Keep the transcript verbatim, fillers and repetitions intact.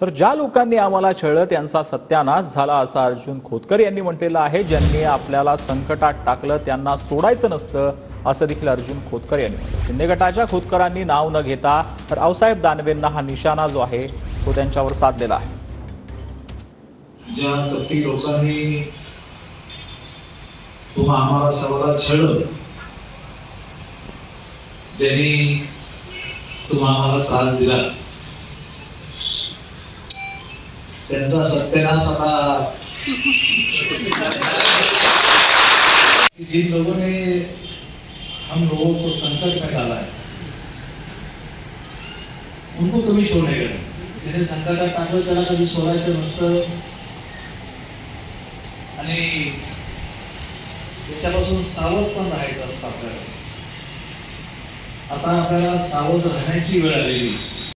तर ज्या लोकांनी आम्हाला छळलं त्यांचा सत्यानाश झाला असं अर्जुन खोतकर यांनी म्हटलेलं आहे। ज्यांनी आपल्याला संकटात टाकलं त्यांना सोडायचं नसतं असं देखील अर्जुन खोतकर यांनी म्हटलं। शिंदे गटाच्या खोतकरांनी नाव न घेता रावसाहेब दानवेंना हा निशाणा जो आहे तो त्यांच्यावर साधलेला आहे। ज्या कपटी लोकांनी तुम्हा आम्हाला सर्वांना छळलं, ज्यांनी तुम्हा आम्हाला त्रास दिला, त्यांचा सत्यानाश आता जिन लोगों ने हम लोगों को संकट में डाला है उनको कभी छोड़ने का नहीं। जिन्हें संकटात टाकलं त्याला कधी सोडायचं नसतं आणि त्याच्यापासून सावध पण राहायचं असतं। आपल्याला आता आपल्याला सावध राहण्याची वेळ आलेली।